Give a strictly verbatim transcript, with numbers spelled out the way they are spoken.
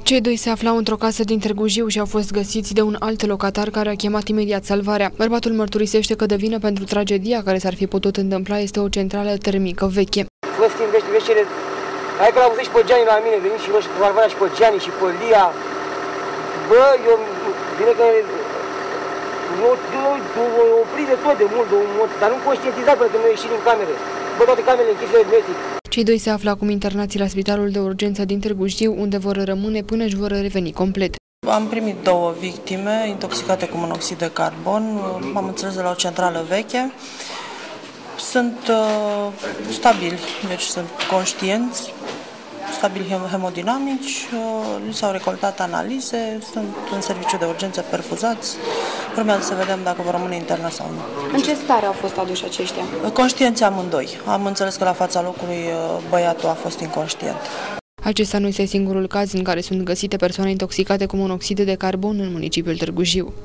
Cei doi se aflau într-o casă din Târgu Jiu și au fost găsiți de un alt locatar care a chemat imediat salvarea. Bărbatul mărturisește că de vină pentru tragedia care s-ar fi putut întâmpla este o centrală termică veche. Vă schimbește, vezi cele... Hai că l-am văzut și pe Gianni la mine, veni și vă și pe Varvara și pe Gianni și pe Lia. Bă, eu... Bine că... Eu oprit de tot de mult, de mult, dar nu conștientizat până când nu ieși din camere. Bă, toate camerele închise hermetic. Cei doi se află acum internați la Spitalul de Urgență din Târgu Jiu, unde vor rămâne până își vor reveni complet. Am primit două victime intoxicate cu monoxid de carbon, m-am înțeles de la o centrală veche. Sunt uh, stabili, deci sunt conștienți, stabili hemodinamici, uh, li s-au recoltat analize, sunt în serviciu de urgență perfuzați. Urmează să vedem dacă vor rămâne internă sau nu. În ce stare au fost aduși aceștia? Conștienți amândoi. Am înțeles că la fața locului băiatul a fost inconștient. Acesta nu este singurul caz în care sunt găsite persoane intoxicate cu monoxid de carbon în municipiul Târgu Jiu.